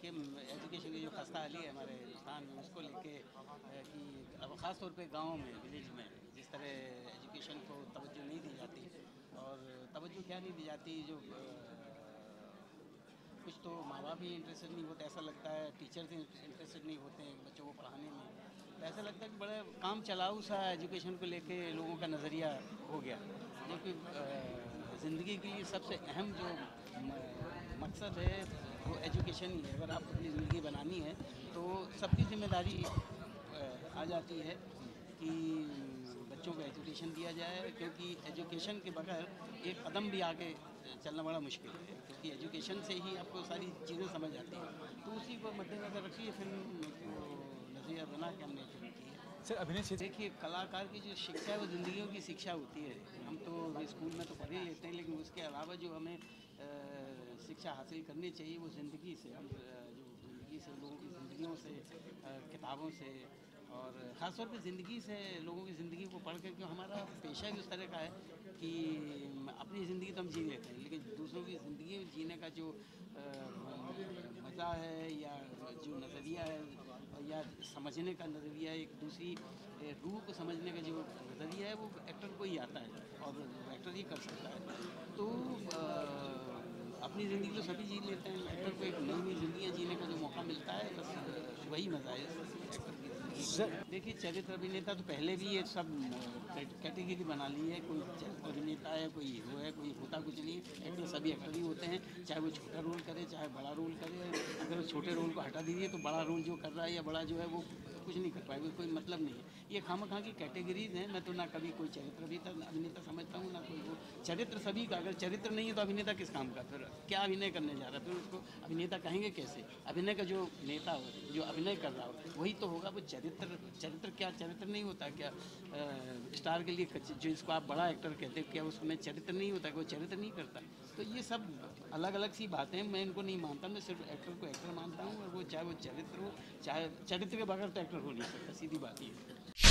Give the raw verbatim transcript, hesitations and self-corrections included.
कि एजुकेशन की जो खस्ता हाली है हमारे हिंदुस्तान में उसको लेके कि अब ख़ास तौर पे गाँव में, विलेज में जिस तरह एजुकेशन को तवज्जो नहीं दी जाती, और तवज्जो क्या नहीं दी जाती, जो कुछ तो माँ बाप भी इंटरेस्टेड नहीं होते, ऐसा लगता है टीचर्स इंटरेस्टेड नहीं होते हैं बच्चों को पढ़ाने में। तो ऐसा लगता है कि बड़ा काम चलाऊ सा एजुकेशन को लेके लोगों का नज़रिया हो गया, जो कि ज़िंदगी के लिए सबसे अहम जो मकसद है वो एजुकेशन ही है। अगर आप अपनी ज़िंदगी बनानी है तो सबकी जिम्मेदारी आ जाती है कि बच्चों को एजुकेशन दिया जाए, क्योंकि एजुकेशन के बगैर एक कदम भी आगे चलना बड़ा मुश्किल है, क्योंकि एजुकेशन से ही आपको सारी चीज़ें समझ आती हैं। तो उसी को मद्देनज़र रखिए फिल्म को नज़रिया बना के हमने फिल्म की है। सर अभिनय क्षेत्र देखिए, कलाकार की जो शिक्षा है वो ज़िंदगियों की शिक्षा होती है। हम तो स्कूल में तो पढ़ ही लेते हैं, लेकिन उसके अलावा जो हमें आ, शिक्षा हासिल करनी चाहिए वो ज़िंदगी से, हम जो ज़िंदगी से, लोगों की ज़िंदगियों से, किताबों से, और ख़ास तौर पे ज़िंदगी से, लोगों की ज़िंदगी को पढ़ के, क्यों हमारा पेशा भी उस तरह का है कि अपनी ज़िंदगी तो हम जी लेते हैं, लेकिन दूसरों की ज़िंदगी जीने का जो मज़ा है या जो नज़रिया है या समझने का नज़रिया, एक दूसरी रूह को समझने का जो नज़रिया है वो एक्टर को ही आता है और एक्टर ही कर सकता है। तो आ, अपनी ज़िंदगी तो सभी जी लेते हैं, एक्टर को एक नई नई ज़िंदगियाँ जीने का जो मौका मिलता है, बस वही मज़ा है एक्टर की ज़िंदगी। देखिए, चरित्र अभिनेता तो पहले भी ये सब कैटेगरी बना ली है, कोई चरित्र अभिनेता है, कोई हीरो है, कोई होता कुछ नहीं है। एक्टर सभी एक्टर ही होते हैं, चाहे वो छोटा रोल करे चाहे बड़ा रोल करे। अगर छोटे रोल को हटा दीजिए तो बड़ा रोल जो कर रहा है या बड़ा जो है वो कुछ नहीं कर पाएगा, कोई मतलब नहीं है। ये खामखा की कैटेगरीज हैं। मैं तो ना कभी कोई चरित्र अभिनेता अभिनेता समझता हूँ, ना कोई वो चरित्र सभी का। अगर चरित्र नहीं है तो अभिनेता किस काम का, फिर क्या अभिनय करने जा रहा है, फिर उसको अभिनेता कहेंगे कैसे? अभिनय का जो नेता हो, जो अभिनय कर रहा हो वही तो होगा वो चरित्र। चरित्र क्या चरित्र नहीं होता क्या? आ, स्टार के लिए जो इसको आप बड़ा एक्टर कहते हैं, क्या उसमें चरित्र नहीं होता, वो चरित्र नहीं करता? तो ये सब अलग अलग सी बातें, मैं इनको नहीं मानता। मैं सिर्फ एक्टर को एक्टर मानता हूँ, और वो चाहे वो चरित्र हो, चाहे चरित्र के बगैर तो एक्टर हो नहीं सकता, सीधी बात ये है।